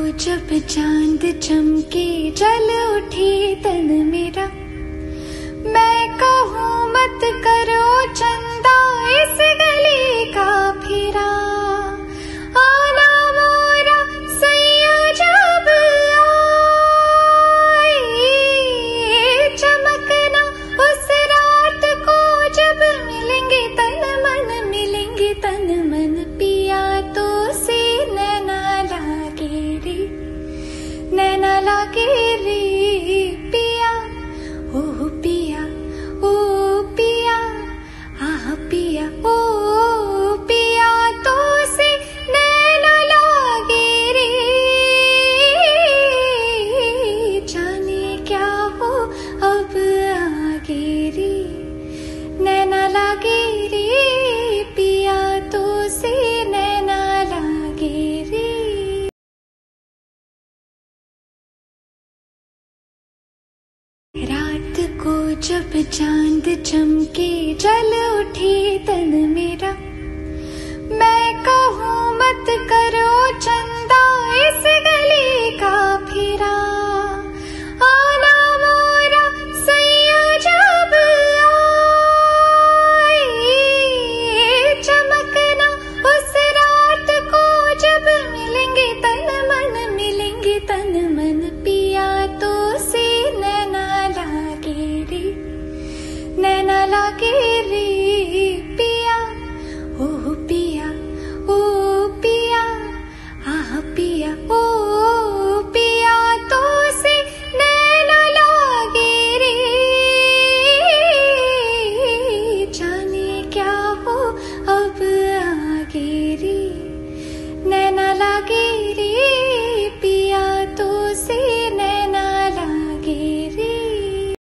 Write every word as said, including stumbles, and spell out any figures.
जब चांद चमके जल उठे तन मेरा, मैं कहूँ मत करो चंदा इस गली का फिरा। आना मोरा सैया जब आए, चमकना उस रात को जब मिलेंगे तन मन, मिलेंगे तन मन। पिया तो से नैना लागे रे, नैना लागे रे पिया। ओह पिया ओ पिया, आह पिया ओ पिया तो से नैना लागे रे। जाने क्या हो अब आगे रे, नैना लागे रे पिया तो से नैना लागे रे। रात को जब चांद चमके जल उठे तन मेरा, मैं कहूँ मत करो चंदा इस गली का फिरा। आना मोरा सैया जब आए, चमकना उस रात को जब मिलेंगे तन मन, मिलेंगे तन मन। पिया तो से नैना लागे रे, नैना लागे रे पिया। ओह पिया ओ पिया, आह पिया ओ